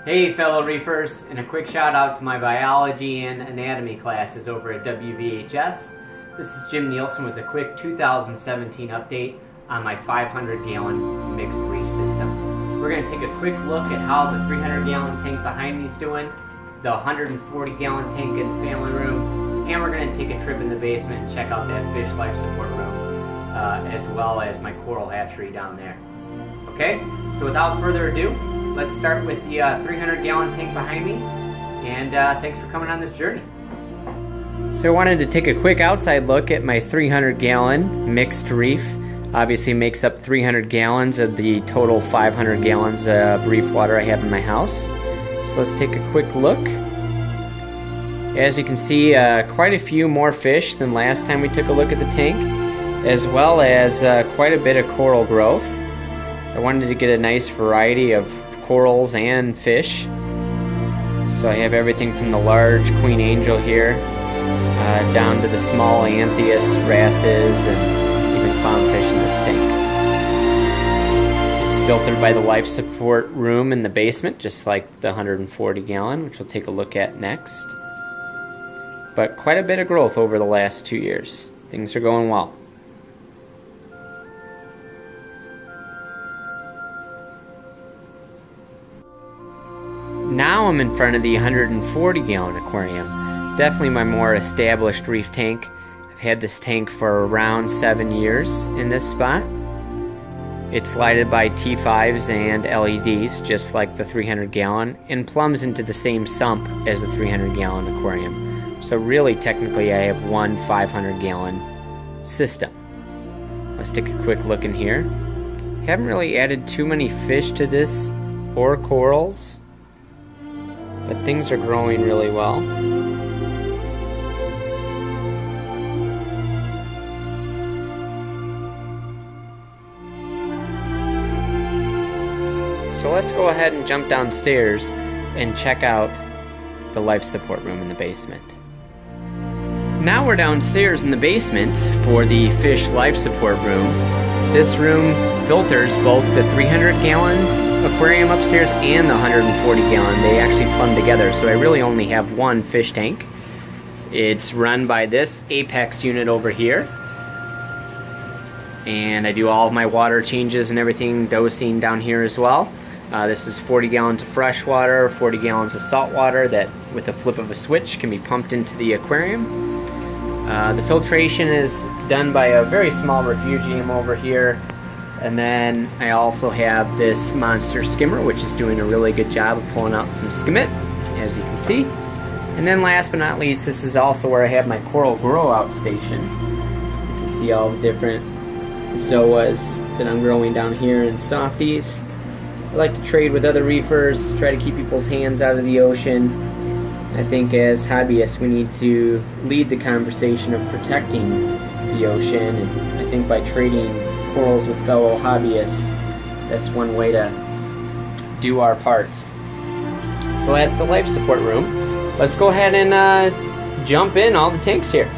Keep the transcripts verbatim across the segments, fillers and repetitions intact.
Hey fellow reefers, and a quick shout out to my biology and anatomy classes over at W V H S. This is Jim Nielsen with a quick two thousand seventeen update on my five hundred gallon mixed reef system. We're going to take a quick look at how the three hundred gallon tank behind me is doing, the one hundred forty gallon tank in the family room, and we're going to take a trip in the basement and check out that fish life support room, uh, as well as my coral hatchery down there. Okay, so without further ado, let's start with the uh, three hundred gallon tank behind me, and uh, thanks for coming on this journey. So I wanted to take a quick outside look at my three hundred gallon mixed reef. Obviously makes up three hundred gallons of the total five hundred gallons of reef water I have in my house. So let's take a quick look. As you can see, uh, quite a few more fish than last time we took a look at the tank, as well as uh, quite a bit of coral growth. I wanted to get a nice variety of corals and fish. So I have everything from the large queen angel here uh, down to the small anthias, wrasses, and even clownfish in this tank. It's filtered by the life support room in the basement, just like the one hundred forty gallon, which we'll take a look at next. But quite a bit of growth over the last two years. Things are going well. Now I'm in front of the one hundred forty gallon aquarium. Definitely my more established reef tank. I've had this tank for around seven years in this spot. It's lighted by T fives and L E Ds, just like the three hundred gallon, and plumbs into the same sump as the three hundred gallon aquarium. So really, technically, I have one five hundred gallon system. Let's take a quick look in here. Haven't really added too many fish to this or corals, but things are growing really well. So let's go ahead and jump downstairs and check out the life support room in the basement. Now we're downstairs in the basement for the fish life support room. This room filters both the three hundred gallon aquarium upstairs and the one hundred forty gallon. They actually plumb together, so I really only have one fish tank. It's run by this Apex unit over here, and I do all of my water changes and everything, dosing down here as well. Uh, this is forty gallons of fresh water, forty gallons of salt water that with the flip of a switch can be pumped into the aquarium. Uh, the filtration is done by a very small refugium over here. And then I also have this monster skimmer, which is doing a really good job of pulling out some skimmit, as you can see. And then last but not least, this is also where I have my coral grow out station. You can see all the different zoas that I'm growing down here and softies. I like to trade with other reefers, try to keep people's hands out of the ocean. I think as hobbyists we need to lead the conversation of protecting the ocean, and I think by trading corals with fellow hobbyists, that's one way to do our part. So that's the life support room. Let's go ahead and uh, jump in all the tanks here.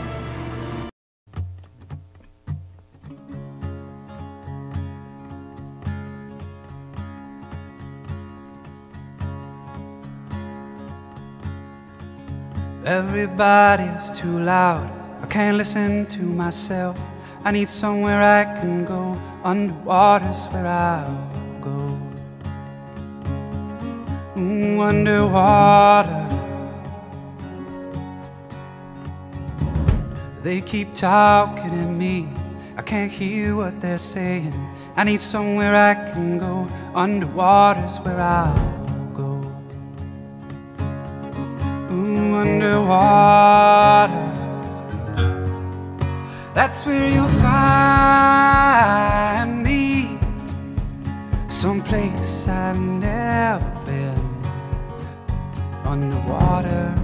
Everybody's too loud, I can't listen to myself. I need somewhere I can go, underwater's where I'll go. Mm, underwater. They keep talking at me, I can't hear what they're saying. I need somewhere I can go, underwater's where I'll go. Mm, underwater. That's where you'll find me, someplace I've never been, underwater.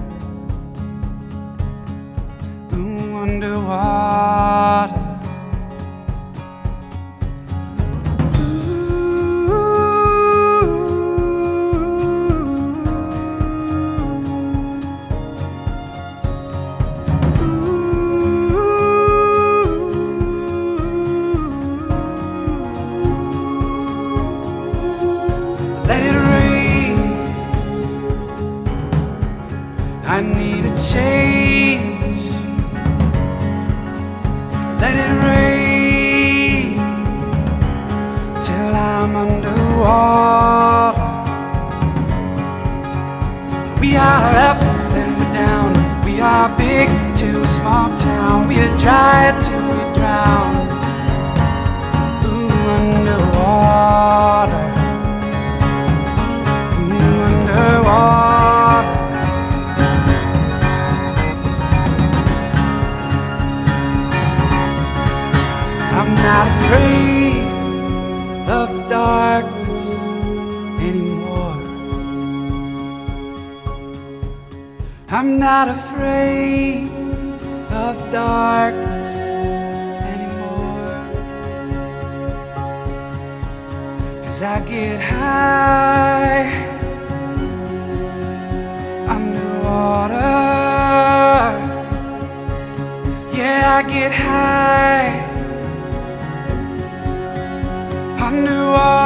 Ooh, underwater. Let it rain, I need a change. Let it rain till I'm underwater. We are up, then we're down. We are big to a small town. We are dry till we drown. Ooh, underwater. Ooh, underwater. I'm not afraid of darkness anymore. I'm not afraid of darkness anymore. 'Cause I get high underwater. Yeah, I get high underwater.